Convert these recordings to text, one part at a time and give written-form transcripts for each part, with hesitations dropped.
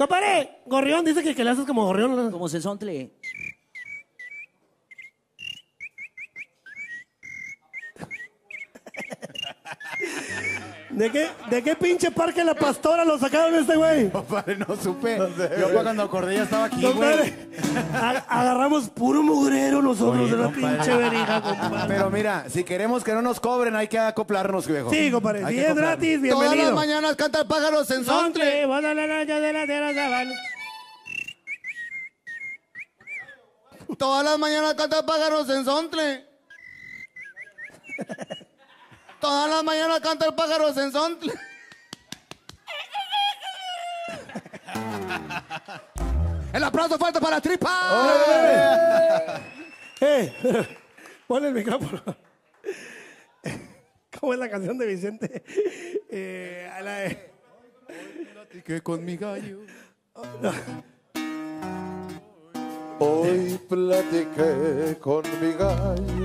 Compadre, gorrión, dice que le haces como gorrión. Como sensontle. ¿De qué pinche parque La Pastora lo sacaron este güey? Compadre, no supe. Yo cuando acordé ya estaba aquí, Compadre, güey. agarramos puro mugrero nosotros. Oye, de la compadre. pinche verija, compadre. Pero mira, si queremos que no nos cobren, hay que acoplarnos, viejo. Sí, compadre, Hay si que es acoplarnos. gratis, bienvenido. Todas las mañanas canta el pájaro sensontle. Todas las mañanas canta el pájaro sensontle. Todas las mañanas canta el pájaro sensontle. El aplauso fuerte para Tripa. Pon el micrófono. ¿Cómo es la canción de Vicente? Platiqué con mi gallo. Hoy platiqué con mi gallo.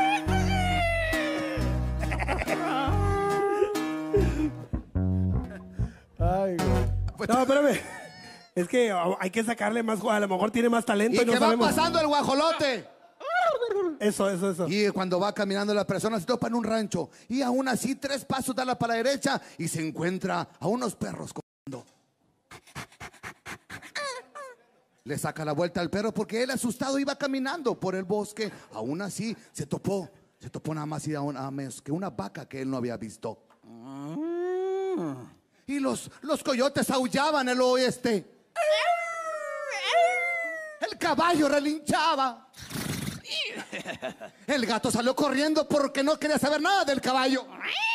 Ay, güey. No, espérame. Es que hay que sacarle más, a lo mejor tiene más talento. Y no que va sabemos. pasando el guajolote. Eso. Y cuando va caminando las personas se topa en un rancho. Y aún así 3 pasos da para la derecha y se encuentra a unos perros comiendo. Le saca la vuelta al perro porque él asustado iba caminando por el bosque. Aún así se topó nada más y nada menos que una vaca que él no había visto. Y los coyotes aullaban el oeste. El caballo relinchaba. El gato salió corriendo porque no quería saber nada del caballo.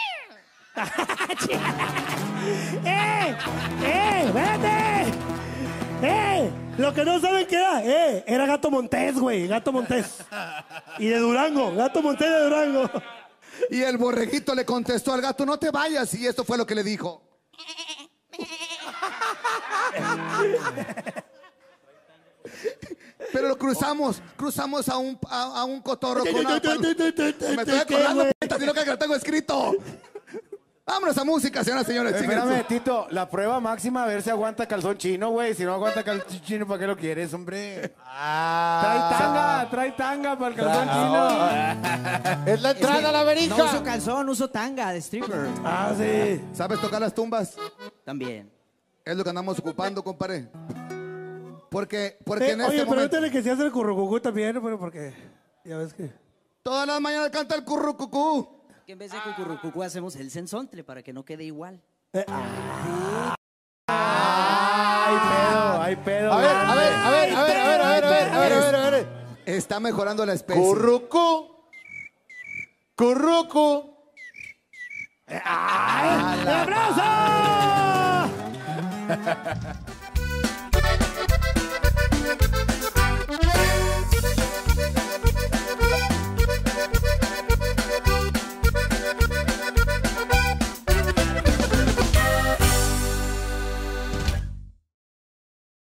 ¡Espérate! Lo que no saben que era Gato Montés, güey, Gato Montés. Y de Durango, Gato Montés de Durango. Y el borreguito le contestó al gato, no te vayas. Y esto fue lo que le dijo. Pero lo cruzamos a un cotorro con una palma. Me estoy acordando, sino que lo tengo escrito. Vámonos a música, señoras y señores. Espérame, Tito, la prueba máxima a ver si aguanta calzón chino, güey. Si no aguanta calzón chino, ¿para qué lo quieres, hombre? Trae tanga para el calzón chino. Es la entrada a la verija. No uso calzón, uso tanga de stripper. Ah, sí. ¿Sabes tocar las tumbas? También. Es lo que andamos ocupando, compadre. Porque en este Oye, momento... pregúntale que si hace el currucucú también, pero porque ya ves que... Todas las mañanas canta el currucucú. Que en vez de cucurrucucú hacemos el sensontle para que no quede igual. Hay pedo. A ver. Está mejorando la especie. Currucu. ¡Abrazo!